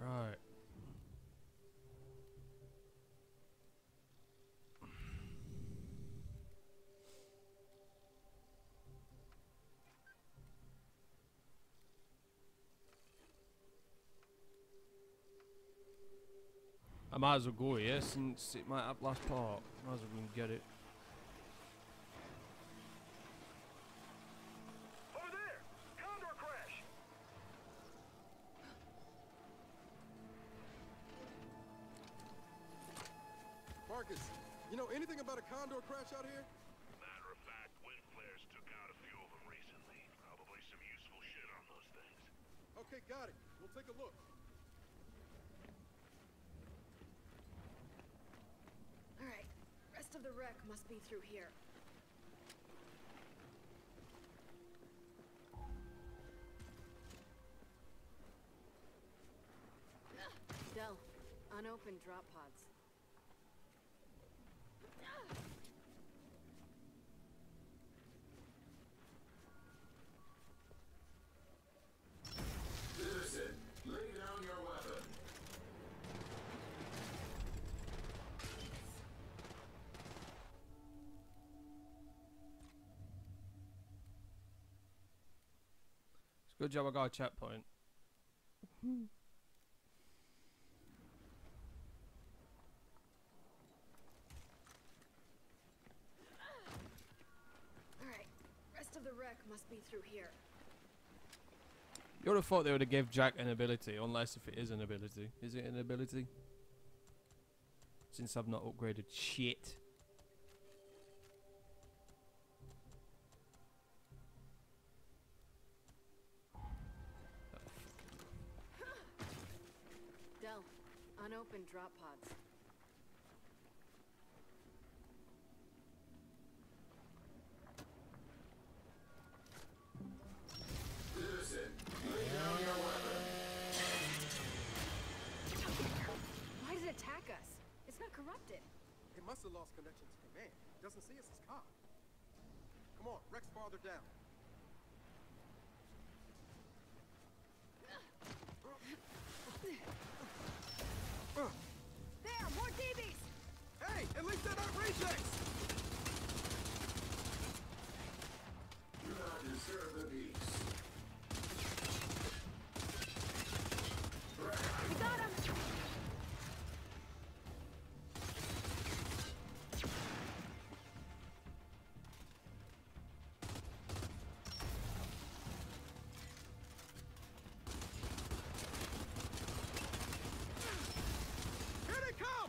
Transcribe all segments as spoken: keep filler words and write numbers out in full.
Right. I might as well go here since it might have last part. Might as well go and get it. Over there! Condor crash! Marcus, you know anything about a condor crash out here? Matter of fact, wind flares took out a few of them recently. Probably some useful shit on those things. Okay, got it. We'll take a look. All right, rest of the wreck must be through here. Del, unopened drop pods. Citizen, lay down your weapon. It's a good job I got a checkpoint. All right, rest of the wreck must be through here. You would have thought they would have gave Jack an ability, unless if it is an ability. Is it an ability? Since I've not upgraded shit. Del, unopened drop pods. Citizen, lay down your weapon. Why did it attack us? It's not corrupted. It must have lost connection to command. Doesn't see us as cop. Come on, Rex farther down. There, more D Bs! Hey, at least they're not rejects! Do not disturb the peace. We got him! Here they come!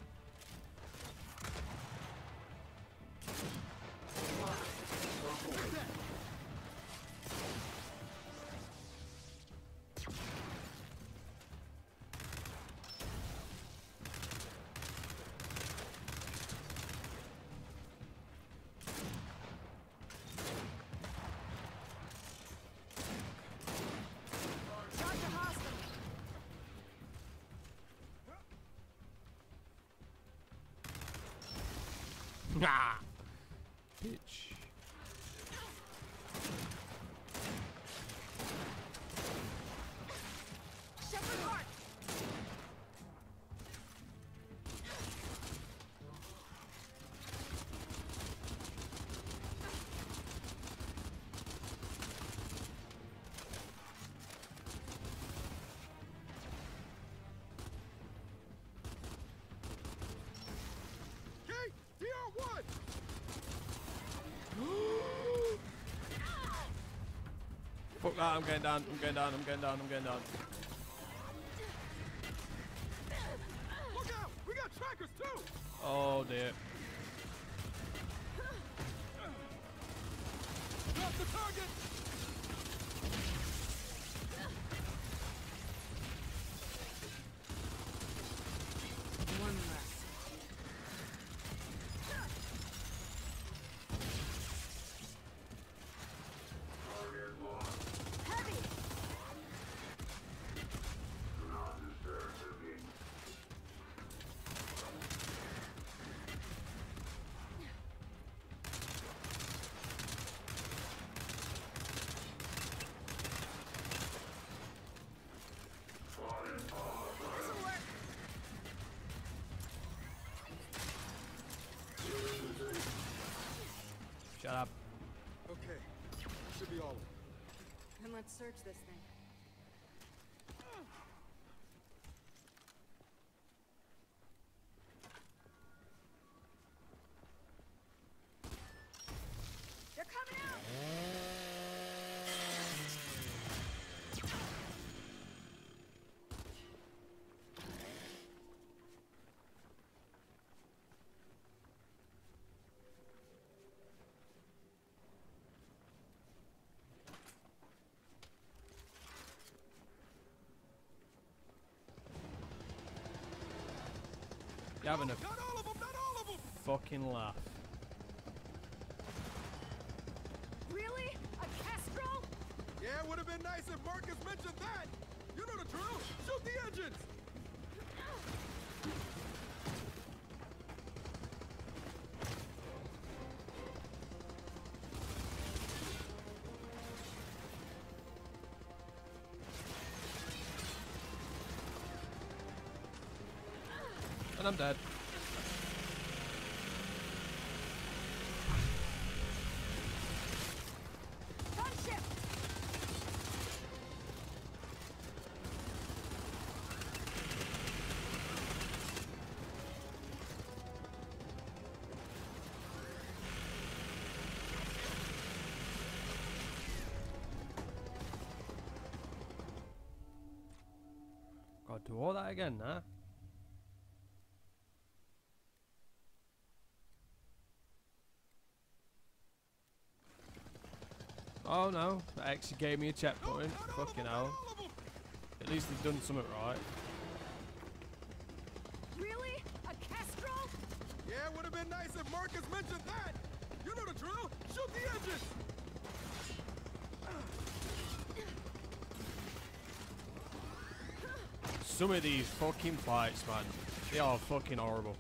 Doctor Hospital! Ah! Bitch. Shepherd Hart! Kate, D R one! Fuck that, I'm getting down, I'm getting down, I'm getting down, I'm getting down. Look out! We got trackers too! Oh dear. Drop the target! One less. Target lost. Heavy! Do not disturb the peace. search this thing. They're coming out! You're having a Not all of them, not all of them! fucking laugh. Really? A Kestrel? Yeah, it would have been nice if Marcus mentioned that! You know the drill! Shoot the engines! And I'm dead. Gunship! God, do all that again, huh? Oh no, that actually gave me a checkpoint. Fucking hell. At least they've done something right. Really? A Kestrel? Yeah, it would have been nice if Marcus mentioned that! You know the drill! Shoot the engines! Some of these fucking fights, man, they are fucking horrible.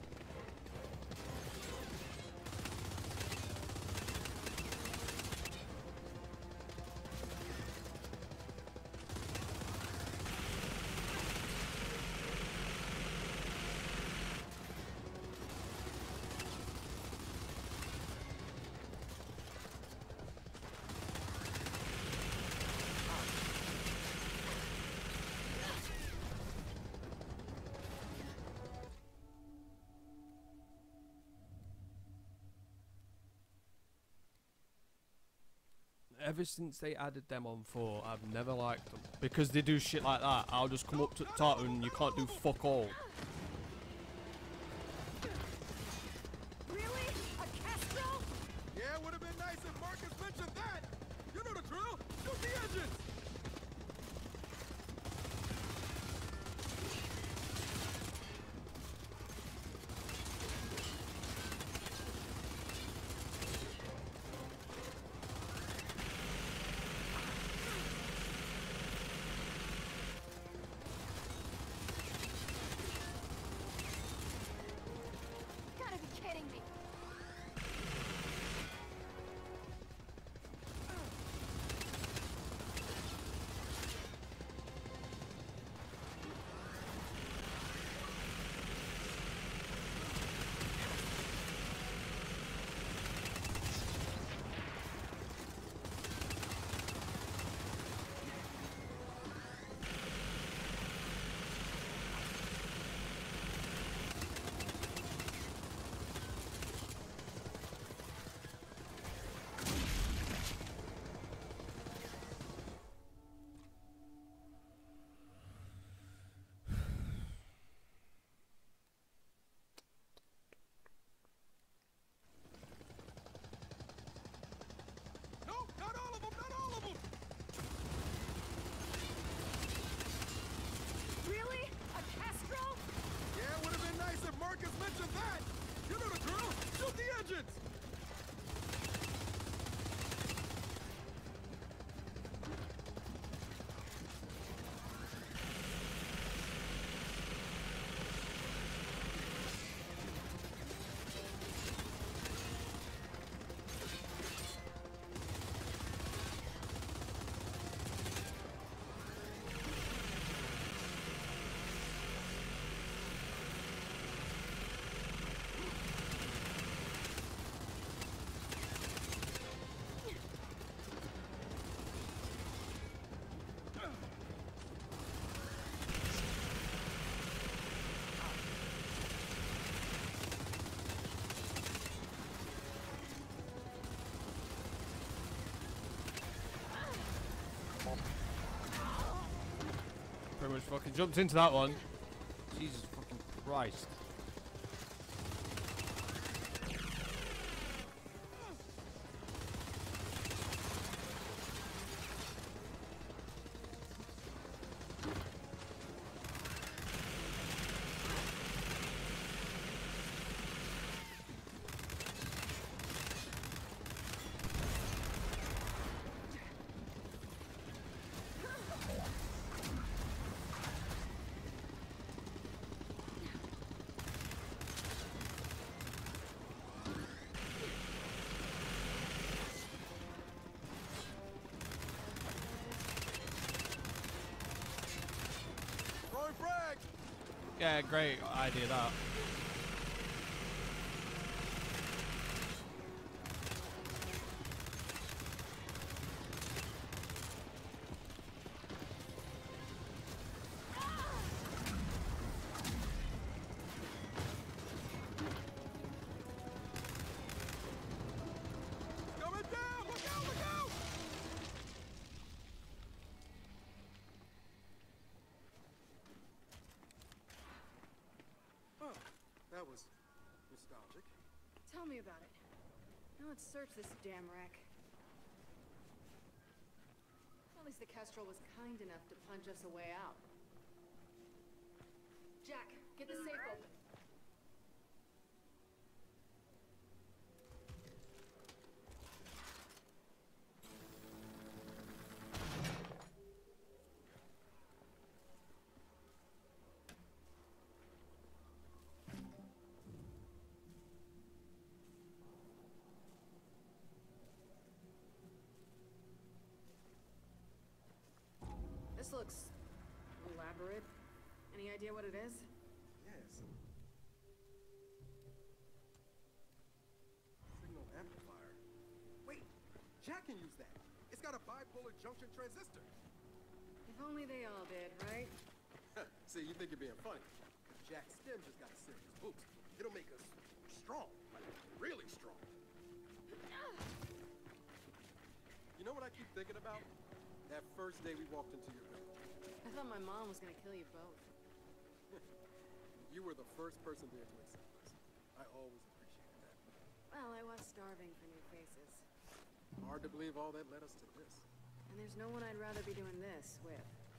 Ever since they added them on four, I've never liked them. Because they do shit like that. I'll just come up to the tartan and you can't do fuck all. Really? A Kestrel? Yeah, it would have been nice if Marcus mentioned that! You know the drill! Shoot the engines! pretty much fucking jumped into that one. Jesus fucking Christ. Throwing frag! Yeah, great idea that. Coming down! Look out! Look out! Oh, that was nostalgic. Tell me about it. Now let's search this damn wreck. At least the Kestrel was kind enough to punch us a way out. Jack, get the safe open. This looks elaborate. Any idea what it is? Yes. Signal amplifier. Wait, Jack can use that. It's got a bipolar junction transistor. If only they all did, right? See, you think you're being funny. Jack's stem just got a serious boost. It'll make us strong, like really strong. You know what I keep thinking about? That first day we walked into your village. I thought my mom was gonna kill you both. You were the first person there to accept us. I always appreciated that. Well, I was starving for new faces. Hard to believe all that led us to this. And there's no one I'd rather be doing this with.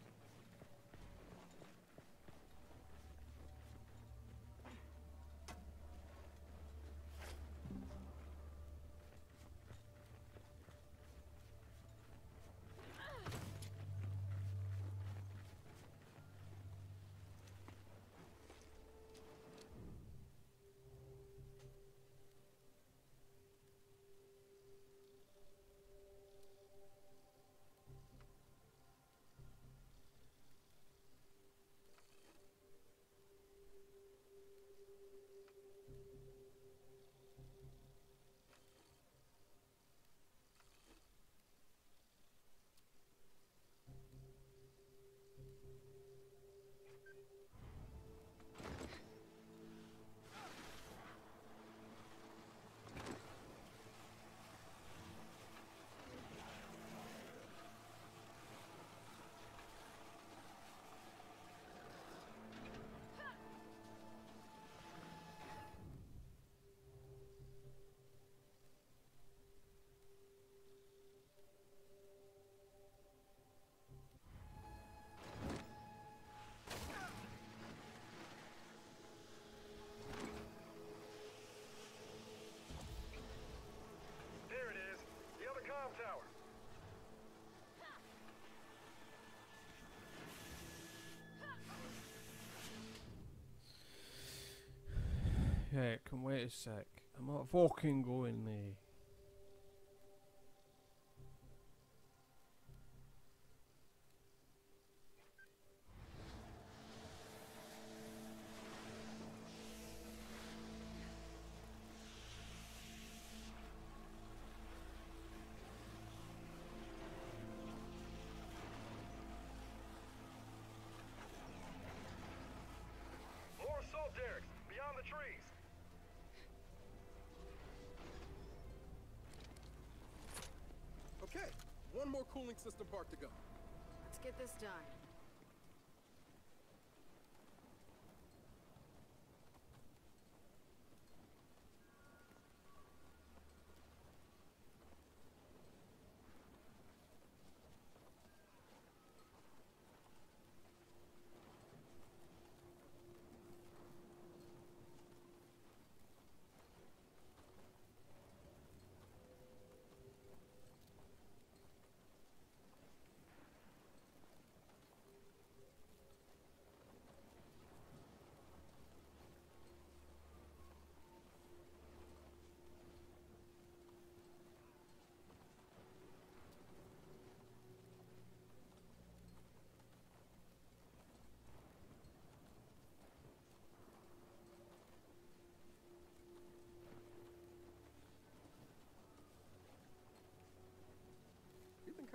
There it is. The other comm tower. Yeah, can wait a sec. I'm not fucking going there. More assault derricks beyond the trees. Okay, one more cooling system part to go. Let's get this done.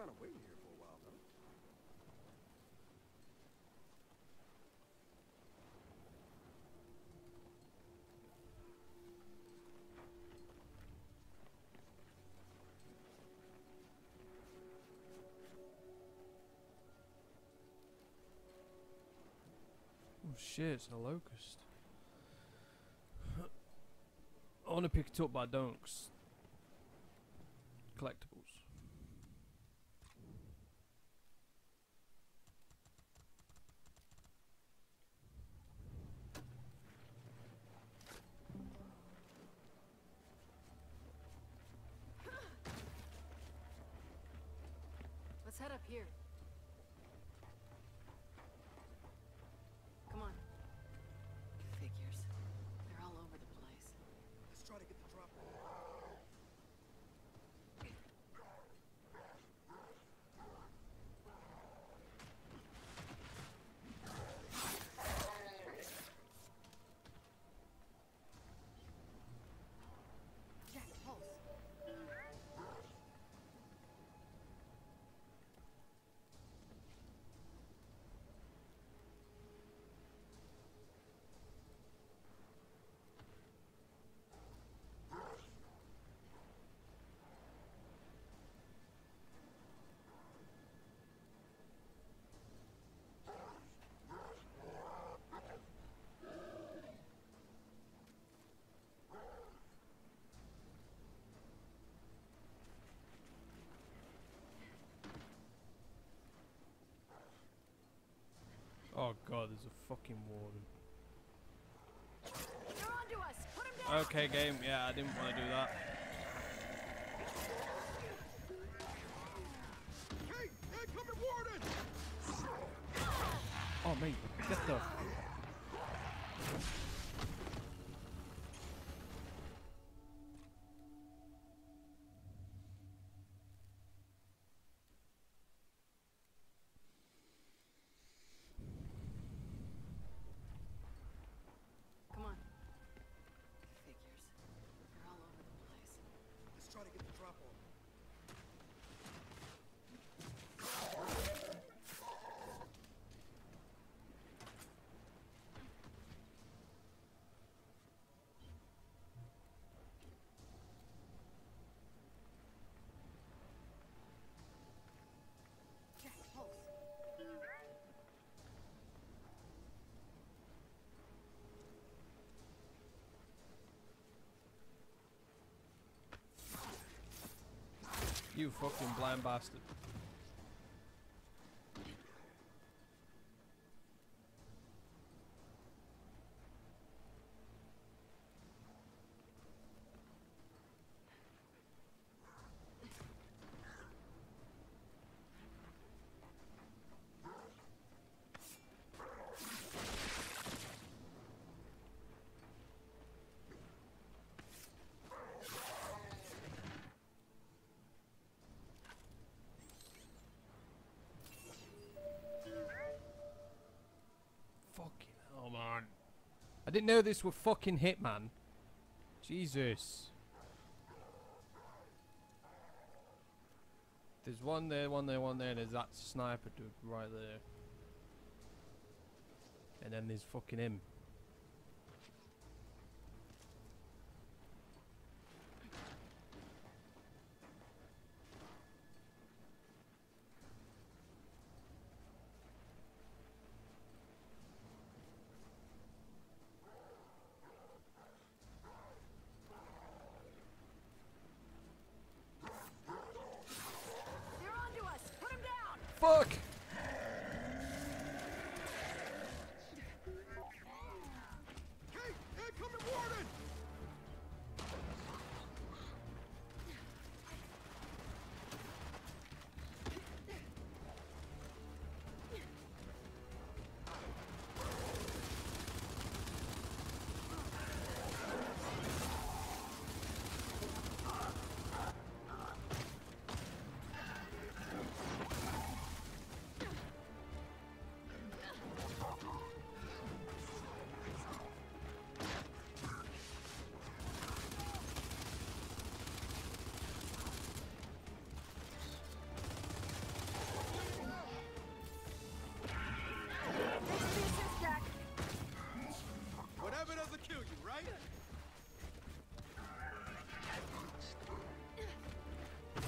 kind of waiting here for a while, though. Oh shit, it's a locust. I want to pick it up, but I don't. 'Cause collectibles. Let's head up here. Come on. Figures. They're all over the place. Let's try to get the drop on. Jack, pulse. Oh god, there's a fucking warden. They're onto us. Put 'em down. Okay, game. Yeah, I didn't want to do that. Hey, hey, come and warden! Oh mate, get the. Come on. Figures. They're all over the place. Let's try to get the drop on. Jack, pulse. You fucking blind bastard. Fucking hell, man. I didn't know this were fucking Hitman. Jesus. There's one there, one there, one there, and there's that sniper dude right there. And then there's fucking him. They're onto us. Put 'em down. Fuck!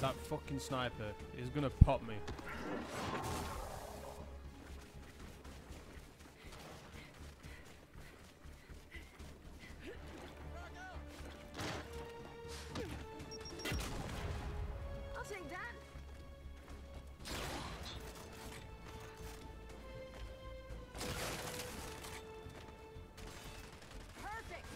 that fucking sniper is gonna pop me. I'll take that. Perfect.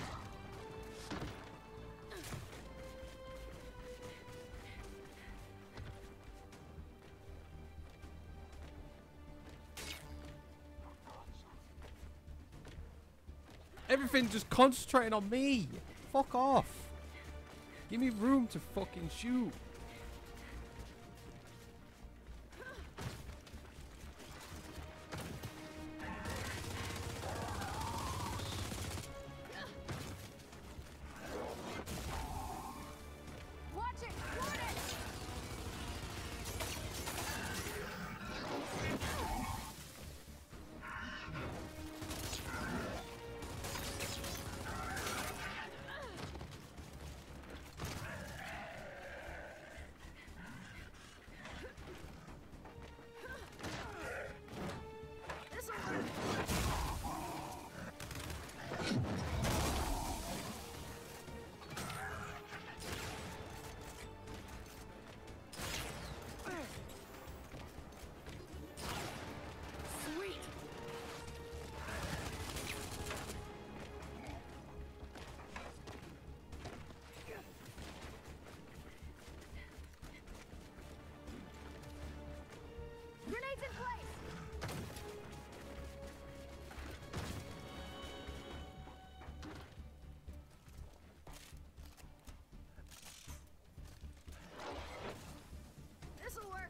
Everything just concentrating on me. Fuck off. Give me room to fucking shoot. Watch it. Shoot it. This'll work. Sweet. Grenades in place. This'll work.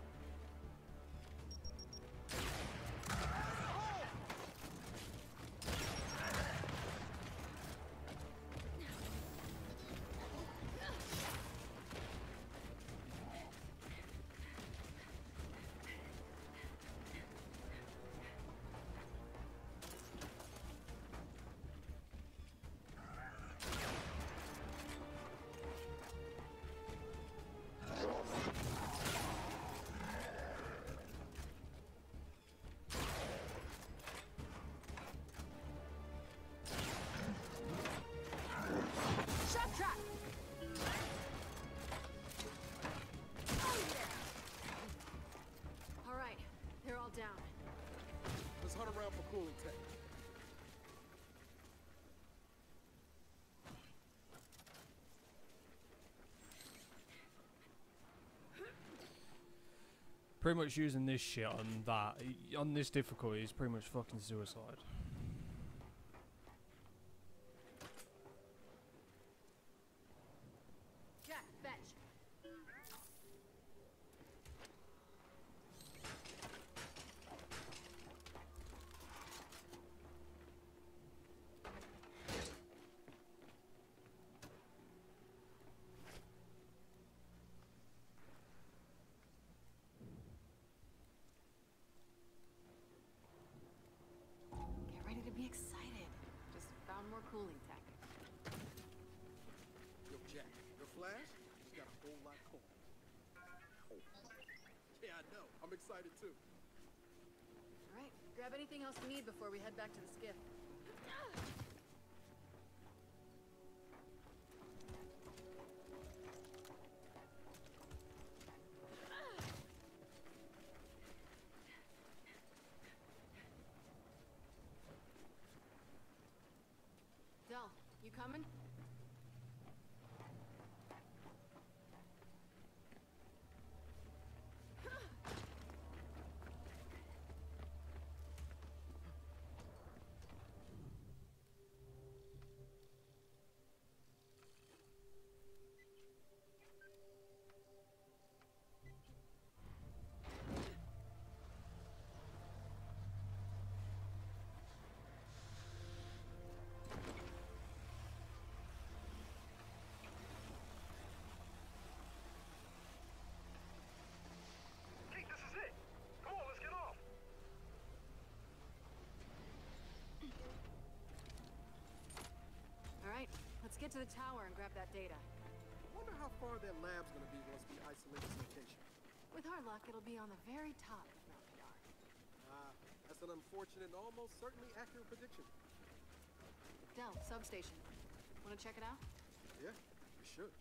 Shock trap. Oh, yeah. All right, they're all down. Let's hunt around for cooling tech. Pretty much using this shit on that, on this difficulty is pretty much fucking suicide. Jack, fetch. Get ready to be excited. Just found more cooling tech. Yo, Jack, your flash just got a whole lot cold. Yeah, I know. I'm excited too. All right, grab anything else you need before we head back to the skiff. Del, you coming? Hey, this is it. Come on, let's get off. All right, let's get to the tower and grab that data. What wonder how far their lab's gonna be once we isolate this location. With our luck, it'll be on the very top of Mount Kadar. Ah, that's an unfortunate and almost certainly accurate prediction. Del, substation. Wanna check it out? Yeah, we should.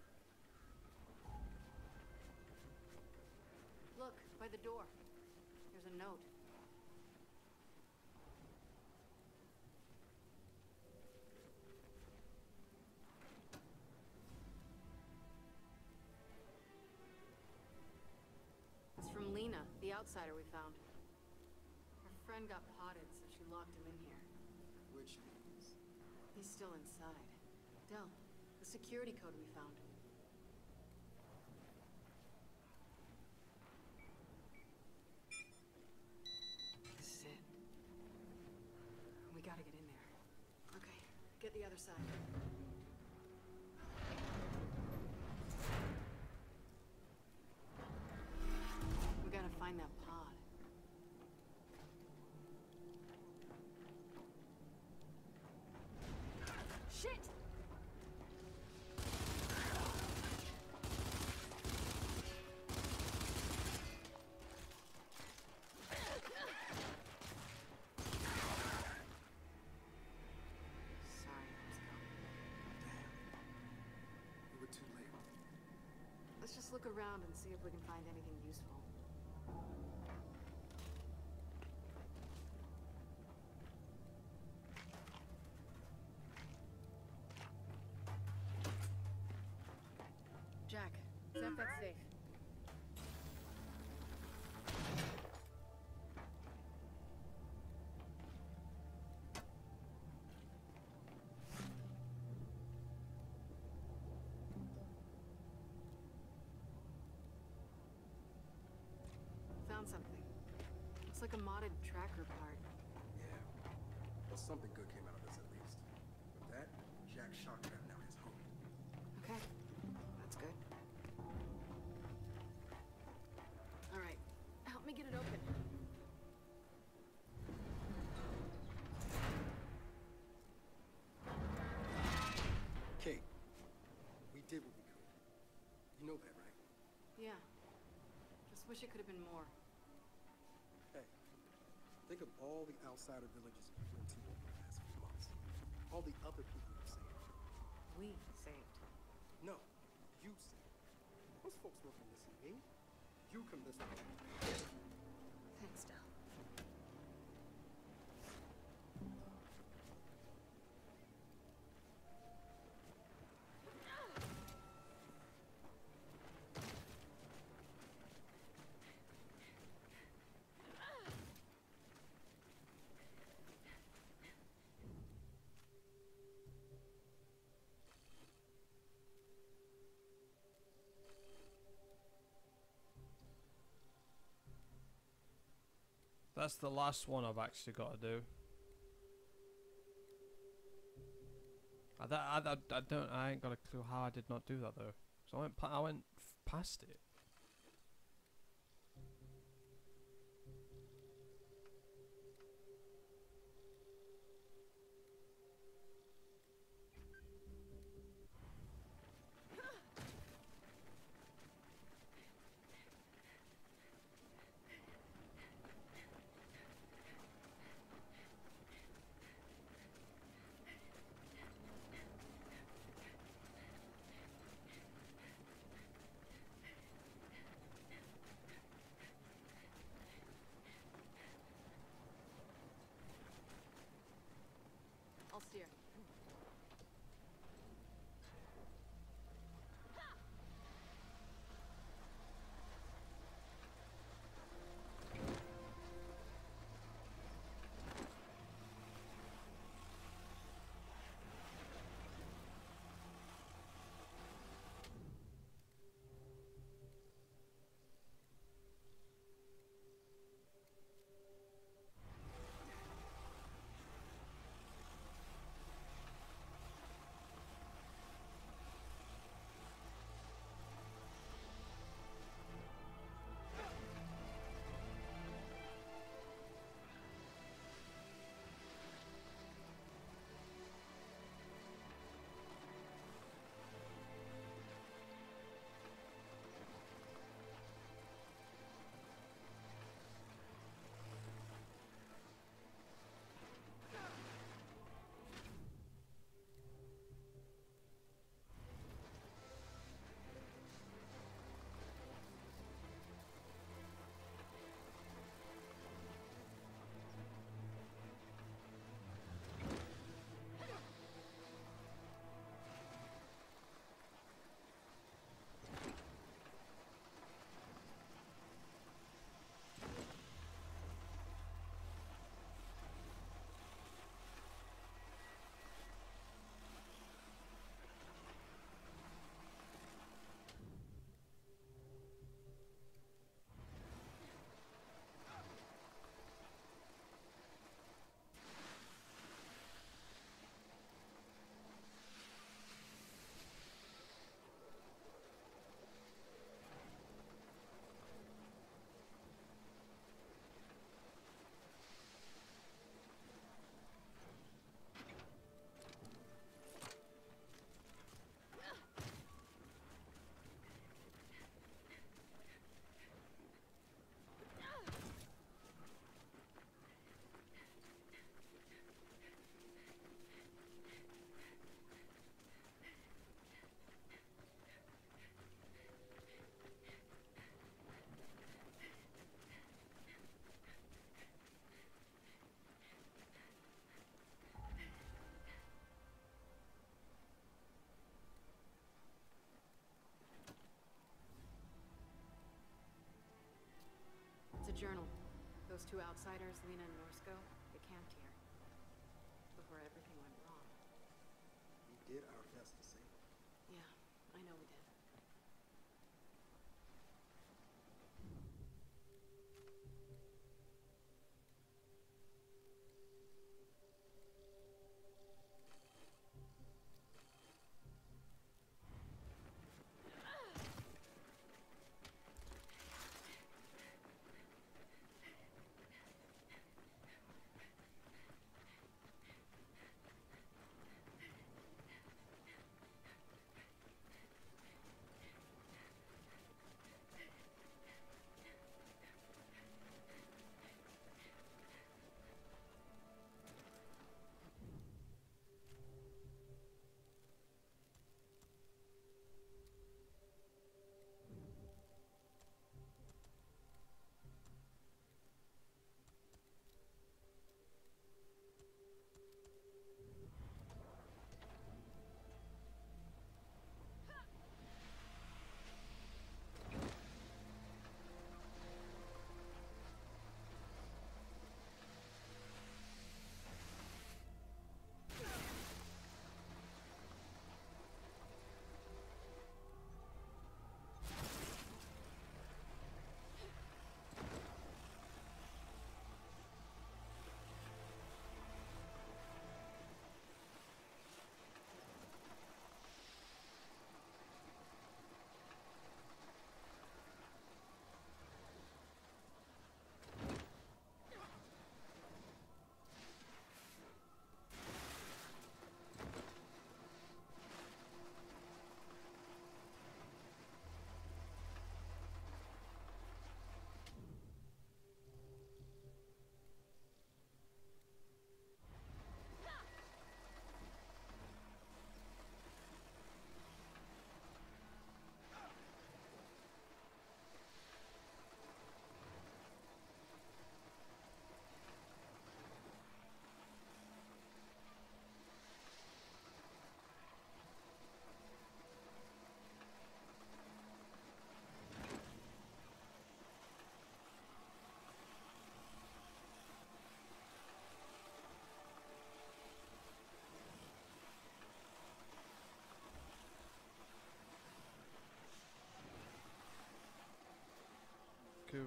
Look, by the door. There's a note. It's from Lena, the outsider we found. Her friend got potted, so she locked him in here. Which means... He's still inside. Del, the security code we found. This is it. We gotta get in there. Okay, get the other side. We gotta find that pod. Shit! Sorry, Roscoe. We were too late. Let's just look around and see if we can find anything useful. Jack, zap that safe. Found something. Looks like a modded tracker part. Yeah. Well, something good came out of this at least. With that, Jack's shock trap now has home. Okay, that's good. All right, help me get it open. Kate, we did what we could. You know that, right? Yeah. Just wish it could have been more. Hey, think of all the outsider villages you've been to over the past few months. All the other people you've saved. We saved. No, you saved. Those folks weren't gonna listen to me. You can listen to me. Thanks, Del. That's the last one I've actually got to do. I, that, I, I, I don't. I ain't got a clue how I did not do that though. So I went. Pa I went f past it. I'll steer. a journal. Those two outsiders, Lena and Norsko, they camped here. Before everything went wrong. We did our best to save them. Yeah, I know we did. Cool.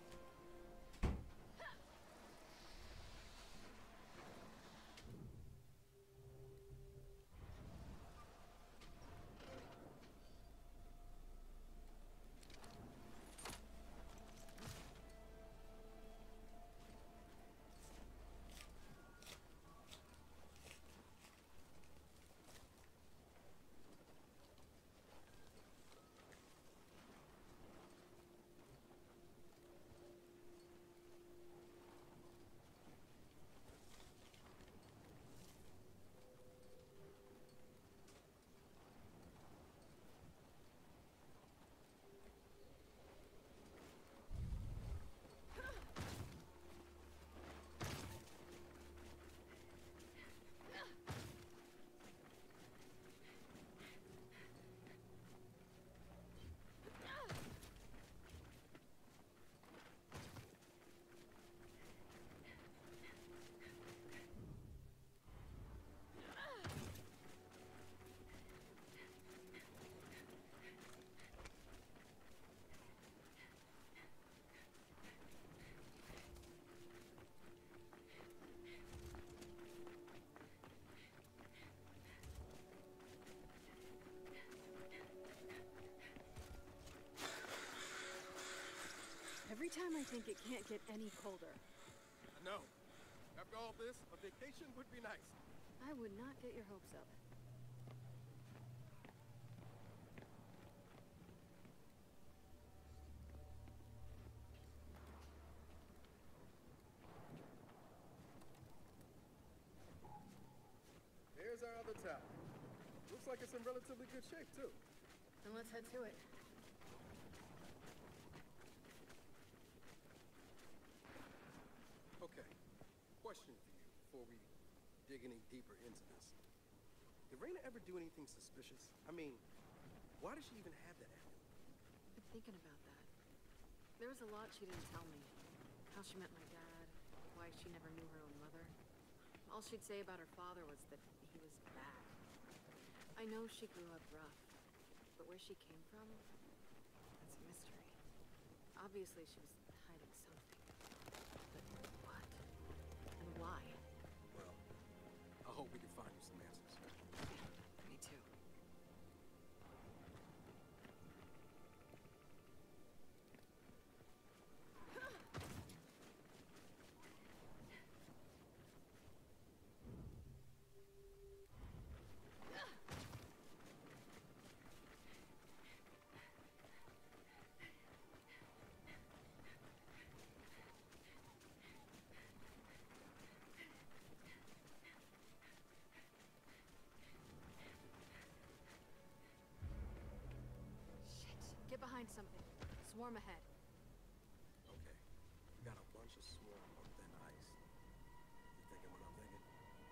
Every time I think it can't get any colder, I know. After all this, a vacation would be nice. I would not get your hopes up. There's our other tower. Looks like it's in relatively good shape, too. Then let's head to it. Okay. Question for you before we dig any deeper into this. Did Raina ever do anything suspicious? I mean, why does she even have that amulet? I've been thinking about that. There was a lot she didn't tell me. how she met my dad, why she never knew her own mother. All she'd say about her father was that he was bad. I know she grew up rough, but where she came from, that's a mystery. Obviously she was hiding something. But what? And why? Well, I hope we can find you some answers. Me too. Shit. Get behind something. Swarm ahead. Okay. We got a bunch of swarm on thin ice. You thinking what I'm thinking?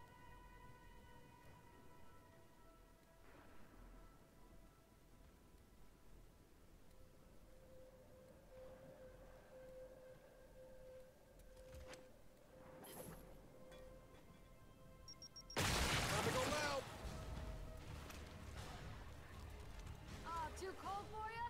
Time to go loud! Ah, too cold for ya?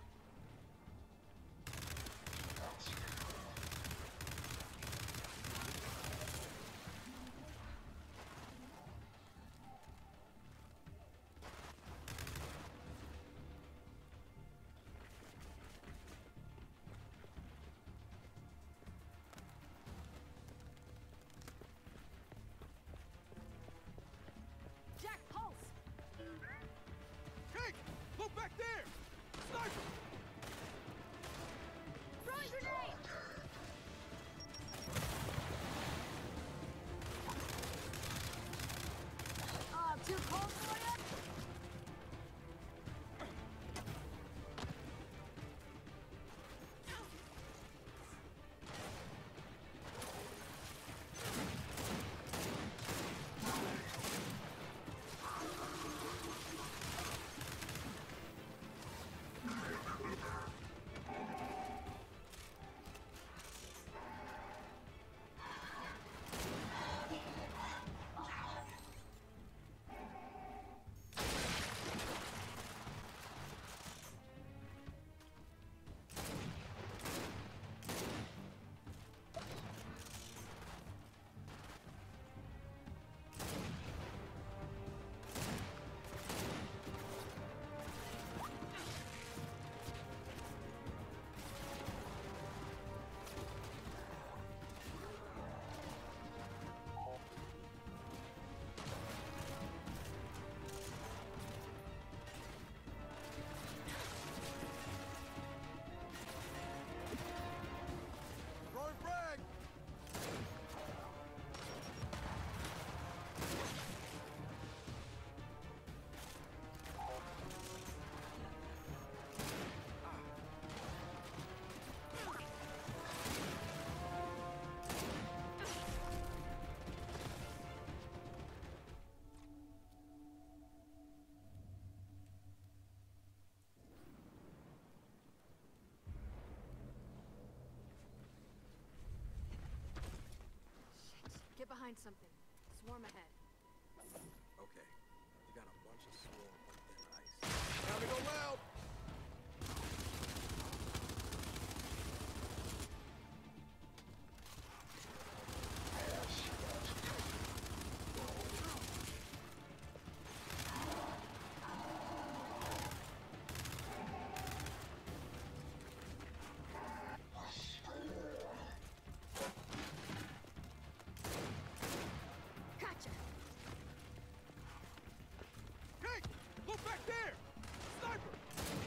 Jack, pulse! Hey! Look back there! Sniper! Throwing grenade! Ah, too cold for ya? Throwing frag! Shit. Get behind something. Swarm ahead. Okay. We got a bunch of swarm on thin ice. Time to go loud! Gotcha! Hey! Look back there! Sniper!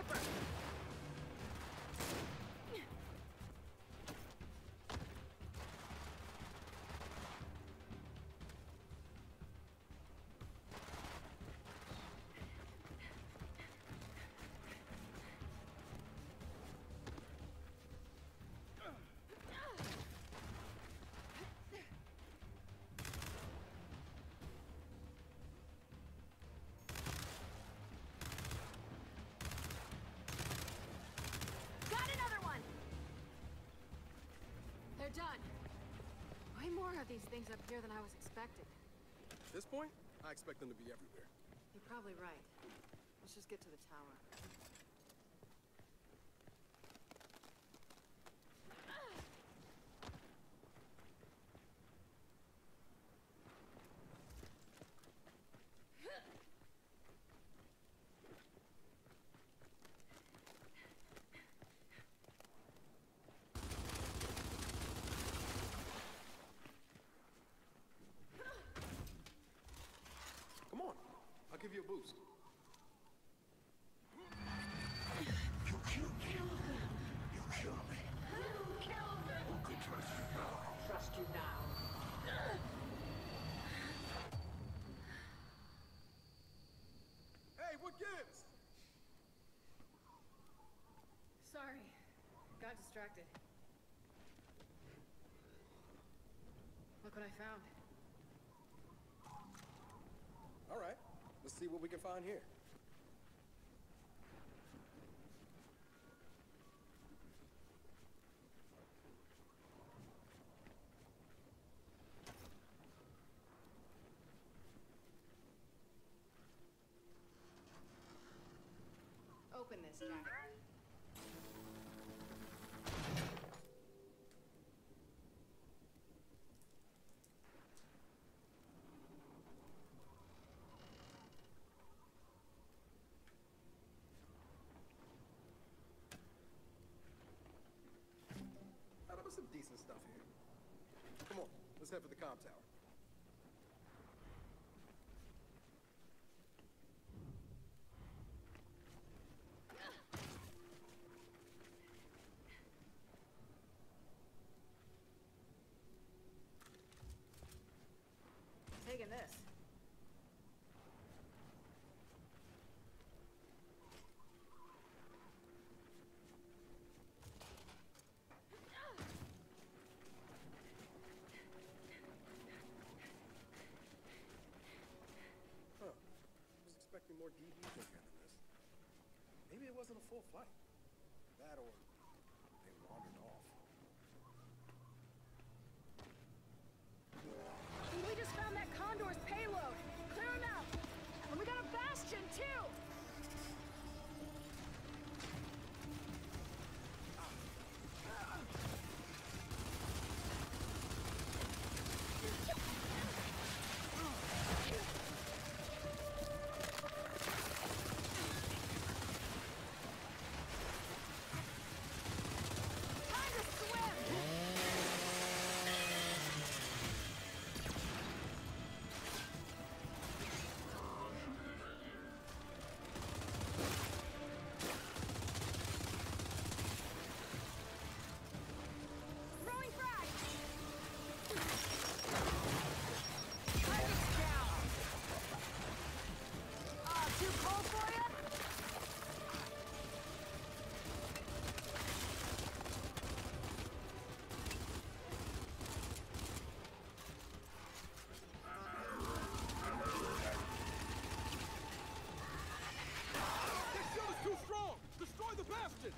sniper! Done. Way more of these things up here than I was expecting. At this point, I expect them to be everywhere. You're probably right. Let's just get to the tower. Come on, I'll give you a boost. You killed me. You killed me. Who killed me? Who could trust you now? Trust you now. Hey, what gives? Sorry. Got distracted. Look what I found. All right, let's see what we can find here. Open this, Jack. Now, there was some decent stuff here. Come on, let's head for the comm tower. Taking this. Huh. I was expecting more D Bs in here than this. Maybe it wasn't a full flight. That or they wandered off. We just found that Condor's payload. Clear him out. And we got a Bastion, too. Time to swim. Throwing frag! Target's down! Uh, too cold for ya? This shield is too strong! Destroy the Bastion!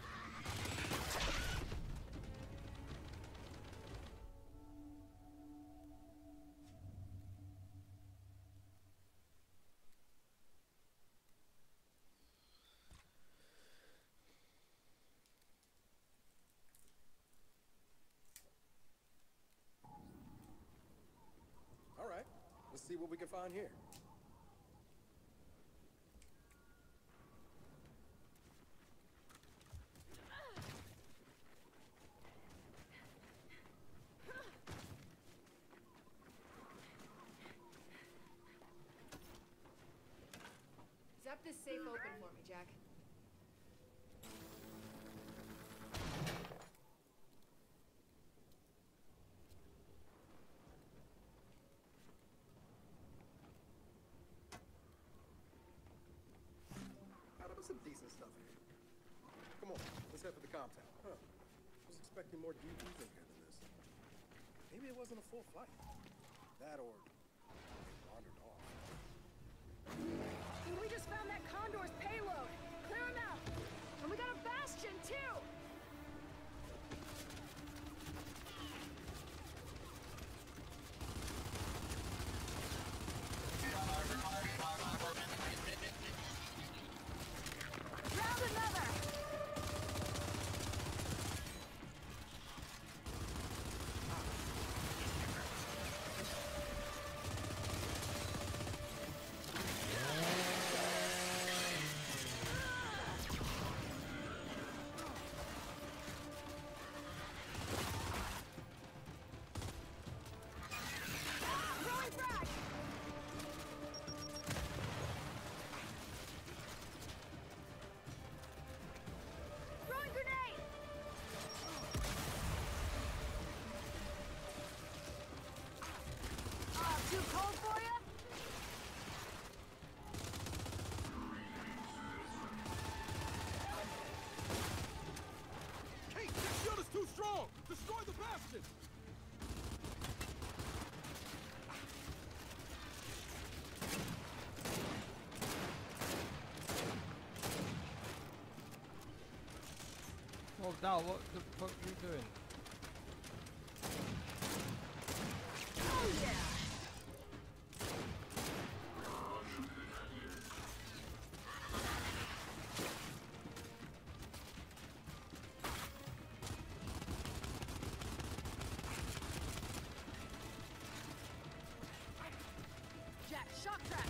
All right, let's see what we can find here. Zap this safe open for me, Jack. some decent stuff here. Come on, let's head for the comp tower. Huh. I was expecting more D Ps in here than this. Maybe it wasn't a full flight. That or they wandered off. We just found that Condor's payload. Clear him out. And we got a Bastion, too! Round another! Throwing frag! Throwing grenade! Ah, too cold for ya? Kate, that shield is too strong! Destroy the Bastion! Well, Dal, what the fuck are you doing? Oh yeah! Jack, shock trap!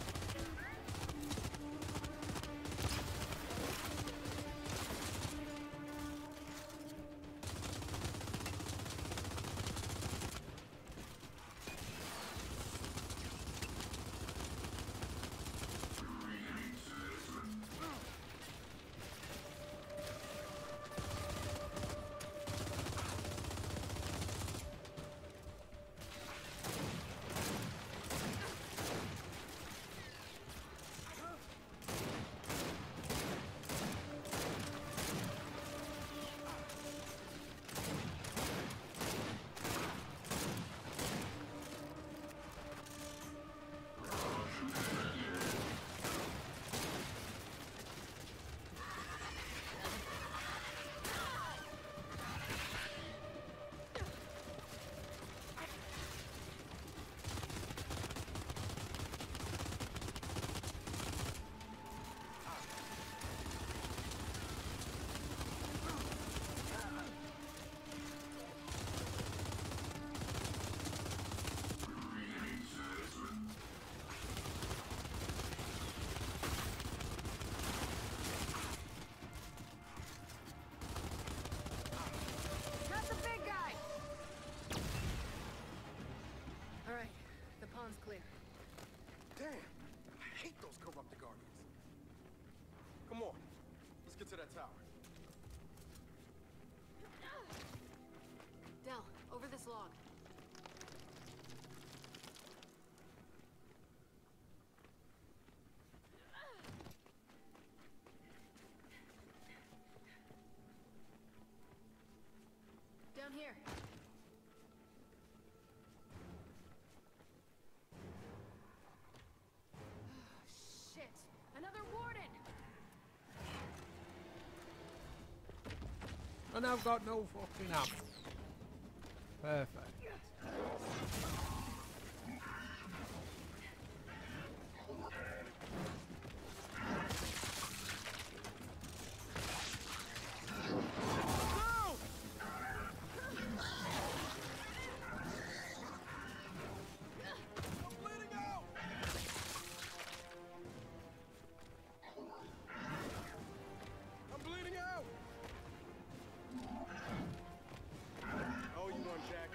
That's the big guy! Alright, the pond's clear. Damn! I hate those corrupted guardians. Come on, let's get to that tower. Del, over this log. Down here. Shit! Another warden! And I've got no fucking ammo. Perfect. I'm bleeding out! Oh, you won, Jack.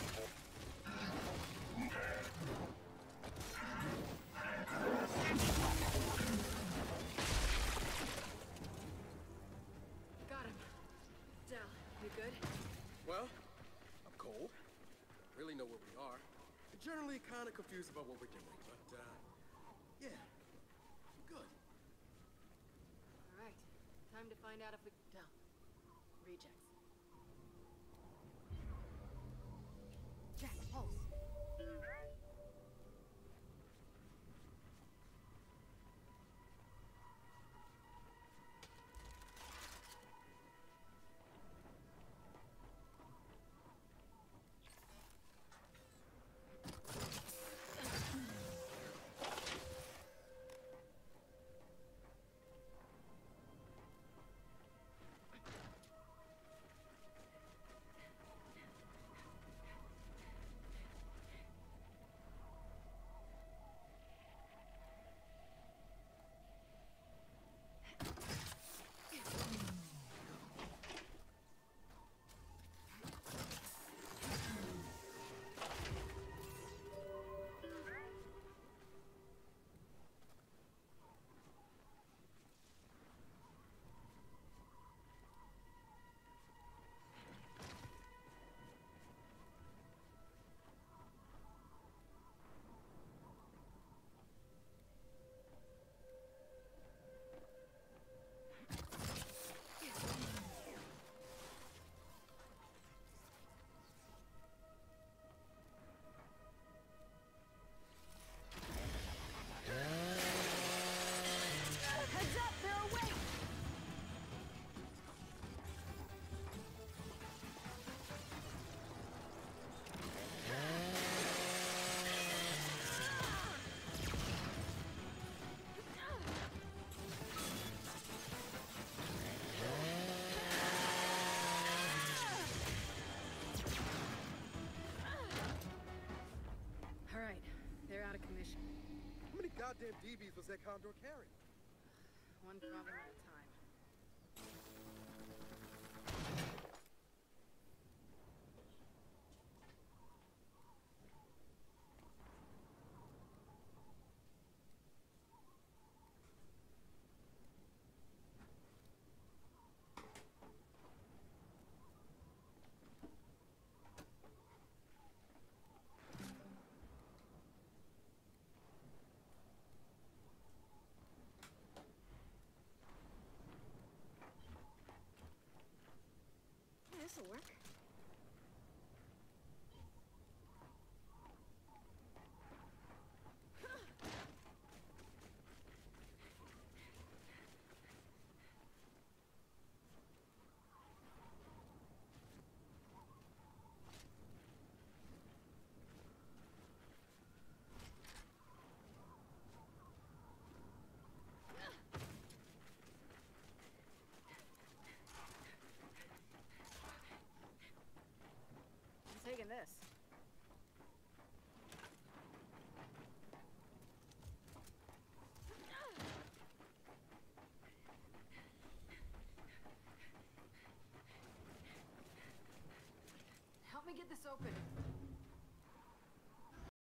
Got him. Del, you good? Well, I'm cold. Really know where we are. Generally kind of confused about what we're doing, but, uh, yeah, I'm good. Alright. Time to find out if we... Dump. Rejects. Jack, pulse. Heads up, they're awake! All right, they're out of commission. How many goddamn D Bs was that Condor carrying? One problem at a time. Yeah, this'll work. I'm taking this. Help me get this open.